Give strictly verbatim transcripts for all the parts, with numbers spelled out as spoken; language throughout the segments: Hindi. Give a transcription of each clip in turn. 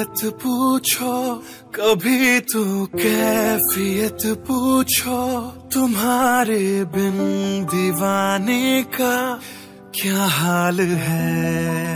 खैरियत पूछो, कभी तो कैफियत पूछो, तुम्हारे बिन दीवाने का क्या हाल है।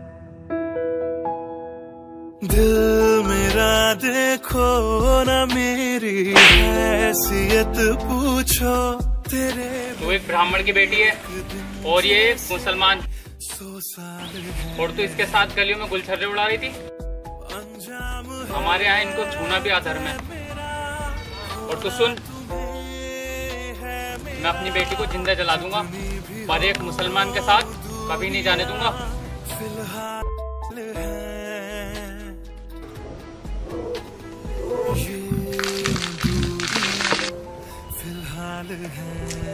दिल मेरा देखो ना, मेरी हैसियत पूछो, तेरे वो एक ब्राह्मण की बेटी है और ये एक मुसलमान, और तू इसके साथ गलियों में गुलछर्रे उड़ा रही थी। हमारे यहाँ इनको छूना भी अधर्म है। और तू सुन, मैं अपनी बेटी को जिंदा जला दूंगा, पर एक मुसलमान के साथ कभी नहीं जाने दूंगा। फिलहाल है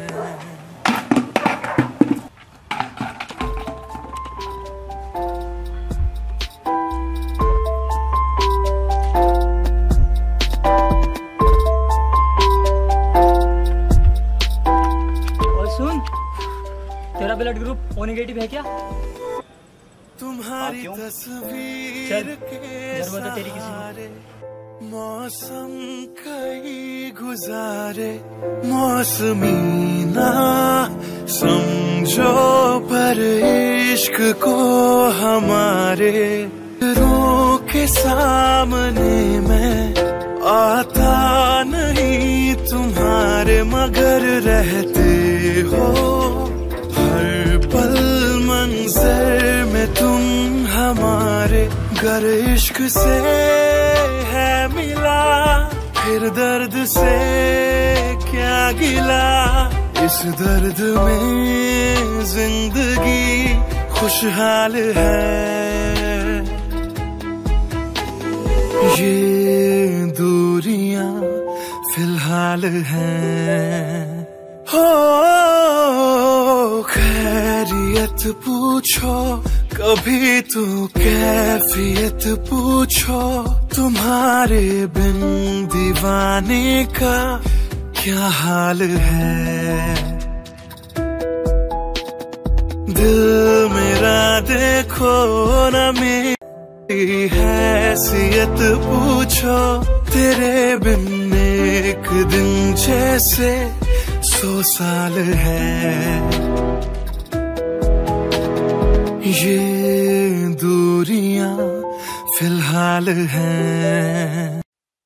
तेरा ब्लड ग्रुप ओ नेगेटिव है क्या? तुम्हारी तस्वीर के सहारे मौसम कई गुजारे, मौसमी ना समझो पर इश्क को हमारे रो के सामने मैं आता नहीं तुम्हारे, मगर रहते हो हर पल मंजर में तुम हमारे। गर इश्क से है मिला, फिर दर्द से क्या गिला, इस दर्द में जिंदगी खुशहाल है। ये दूरियां फिलहाल हैं। हो खैरियत पूछो, कभी तो कैफियत पूछो, तुम्हारे बिन दीवाने का क्या हाल है। दिल मेरा देखो ना, मेरी हैसियत पूछो, तेरे बिन एक दिन जैसे सौ साल है। ये दूरियां फिलहाल हैं।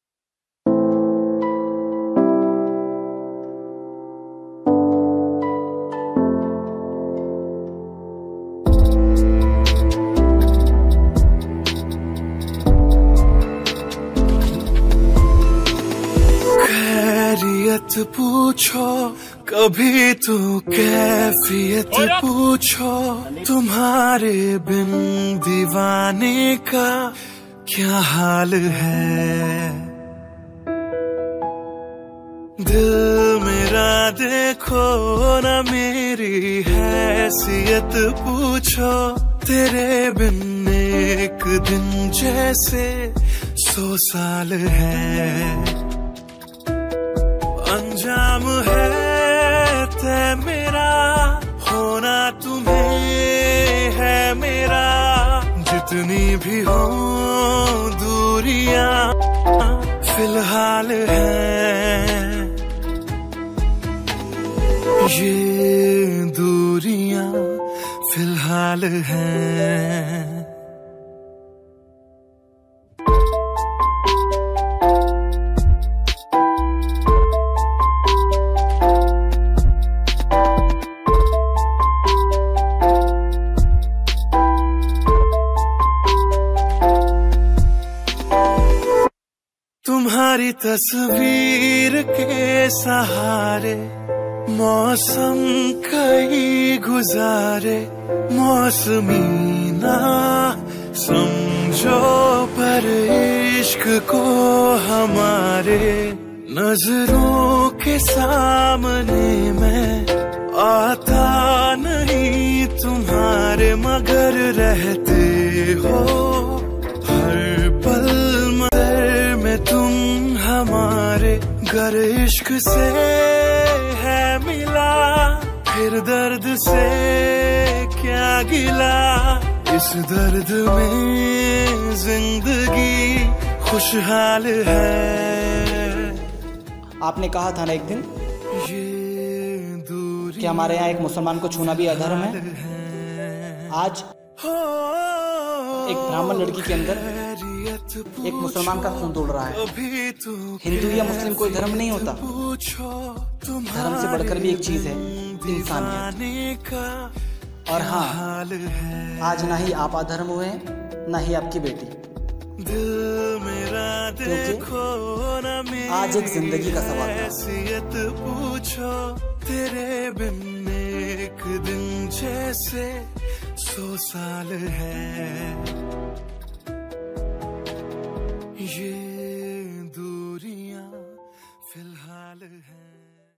खैरियत पूछो, कभी तो कैफियत पूछो, तुम्हारे बिन दीवाने का क्या हाल है। दिल मेरा देखो ना, मेरी हैसियत पूछो, तेरे बिन एक दिन जैसे सौ साल है। अंजाम है तय मेरा, होना तुम्हें है मेरा, जितनी भी हो दूरियां फिलहाल है। ये दूरियां फिलहाल हैं। तुम्हारी तस्वीर के सहारे मौसम कई गुजारे, मौसमी ना समझो पर इश्क को हमारे। नजरों के सामने मैं आता नहीं तुम्हारे, मगर रहते हो हर पल में तुम हमारे। गर इश्क से है मिला, फिर दर्द से क्या गिला, इस दर्द में जिंदगी खुशहाल है। आपने कहा था ना एक दिन ये दूरी कि हमारे यहाँ एक मुसलमान को छूना भी अधर्म है। आज एक ब्राह्मण लड़की के अंदर एक मुसलमान का खून दौड़ रहा है। हिंदू या मुस्लिम कोई धर्म नहीं होता, धर्म से बढ़कर भी एक चीज है, इंसानियत। और हाँ, आज ना ही आप अधर्म हुए, ना ही आपकी बेटी, क्योंकि आज एक जिंदगी का सवाल था। पूछो तेरे बिन एक दिन जैसे सौ साल है। ये दूरियां फिलहाल हैं।